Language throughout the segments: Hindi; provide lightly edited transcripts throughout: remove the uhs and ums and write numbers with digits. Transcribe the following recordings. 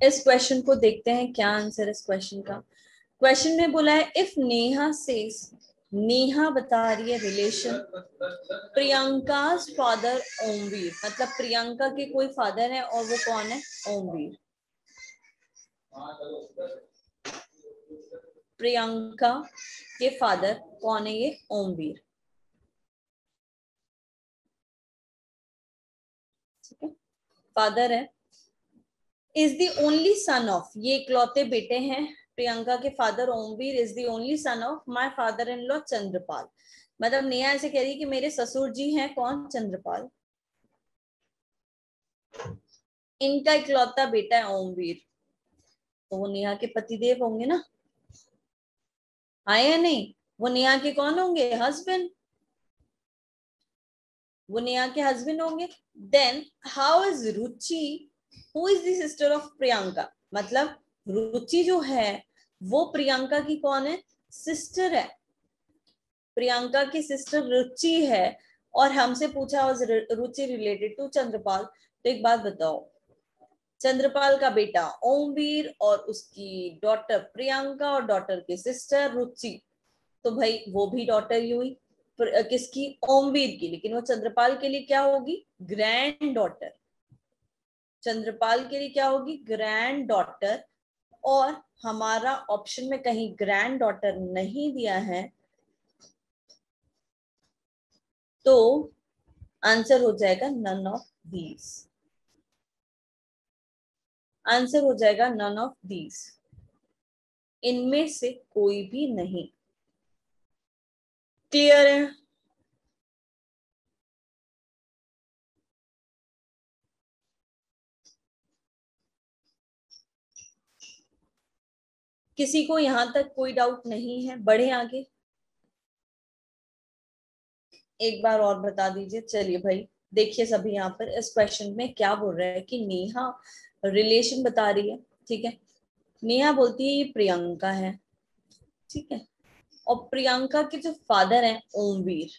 इस क्वेश्चन को देखते हैं क्या आंसर इस क्वेश्चन का। क्वेश्चन में बोला है इफ नेहा सेज, नेहा बता रही है रिलेशन प्रियंका's फादर ओमवीर, मतलब प्रियंका के कोई फादर है और वो कौन है? ओमवीर। प्रियंका के फादर कौन है? ये ओमवीर। ठीक है, फादर है। Is the only son of, ये इकलौते बेटे हैं प्रियंका के father Omvir is the only son of my father in law Chandrapal. मतलब नेहा ऐसे कह रही है कि मेरे ससुर जी हैं कौन? चंद्रपाल। इनका इकलौता बेटा है ओमवीर, तो वो नेहा के पतिदेव होंगे ना, आए या नहीं? वो नेहा के कौन होंगे? हस्बैंड। वो नेहा के हस्बैंड होंगे। Then how is Ruchi, who is the sister of Priyanka? मतलब रुचि जो है वो प्रियंका की कौन है? सिस्टर है। प्रियंका की सिस्टर रुचि है और हमसे पूछा रुचि रिलेटेड टू चंद्रपाल। तो एक बात बताओ, चंद्रपाल का बेटा ओमवीर और उसकी डॉटर प्रियंका और डॉटर की सिस्टर रुचि, तो भाई वो भी डॉटर ही हुई किसकी? ओमवीर की। लेकिन वो चंद्रपाल के लिए क्या होगी? Grand daughter. चंद्रपाल के लिए क्या होगी? Granddaughter. और हमारा ऑप्शन में कहीं ग्रैंड डॉटर नहीं दिया है, तो आंसर हो जाएगा नन ऑफ दीज। आंसर हो जाएगा नन ऑफ दीज, इनमें से कोई भी नहीं। क्लियर है? किसी को यहां तक कोई डाउट नहीं है? बढ़े आगे, एक बार और बता दीजिए। चलिए भाई, देखिए सभी यहाँ पर इस क्वेश्चन में क्या बोल रहा है कि नेहा रिलेशन बता रही है। ठीक है, नेहा बोलती है ये प्रियंका है। ठीक है, और प्रियंका के जो फादर हैं ओमवीर,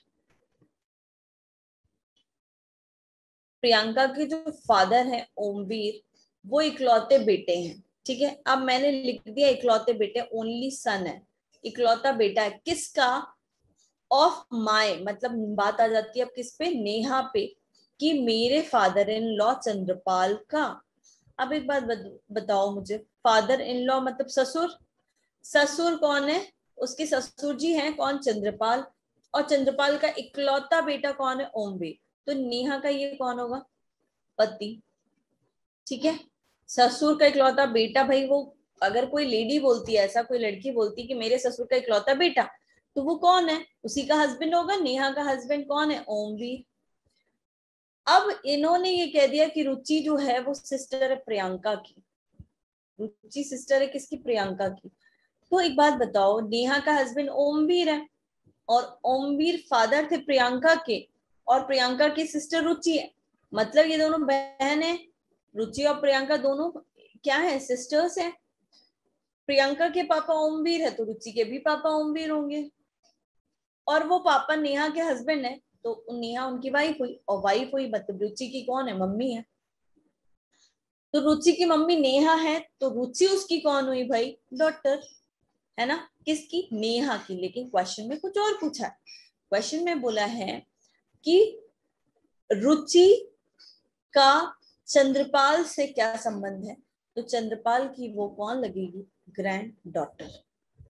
प्रियंका के जो फादर हैं ओमवीर, वो इकलौते बेटे हैं। ठीक है, अब मैंने लिख दिया इकलौते बेटे, ओनली सन है, इकलौता बेटा है किसका? ऑफ माय, मतलब बात आ जाती है अब किस पे? नेहा पे, कि मेरे फादर इन लॉ चंद्रपाल का। अब एक बात बताओ मुझे, फादर इन लॉ मतलब ससुर। ससुर कौन है? उसके ससुर जी हैं कौन? चंद्रपाल। और चंद्रपाल का इकलौता बेटा कौन है? ओमवीर। तो नेहा का ये कौन होगा? पति। ठीक है, ससुर का इकलौता बेटा, भाई वो अगर कोई लेडी बोलती है ऐसा, कोई लड़की बोलती है कि मेरे ससुर का इकलौता बेटा, तो वो कौन है? उसी का हस्बैंड होगा। नेहा का हस्बैंड कौन है? ओमवीर। अब इन्होंने ये कह दिया कि रुचि जो है वो सिस्टर है प्रियंका की। रुचि सिस्टर है किसकी? प्रियंका की। तो एक बात बताओ, नेहा का हस्बैंड ओमवीर है और ओमवीर फादर थे प्रियंका के, और प्रियंका की सिस्टर रुचि है, मतलब ये दोनों बहन है। रुचि और प्रियंका दोनों क्या है? सिस्टर्स है। प्रियंका के पापा ओमवीर है तो रुचि के भी पापा ओमवीर होंगे, और वो पापा नेहा के हस्बैंड है, तो नेहा उनकी वाइफ हुई, और वाइफ हुई मतलब रुचि की कौन है? मम्मी है। तो रुचि की मम्मी नेहा है, तो रुचि उसकी कौन हुई भाई? डॉटर, है ना? किसकी? नेहा की। लेकिन क्वेश्चन में कुछ और पूछा है। क्वेश्चन में बोला है कि रुचि का चंद्रपाल से क्या संबंध है? तो चंद्रपाल की वो कौन लगेगी? Grand daughter.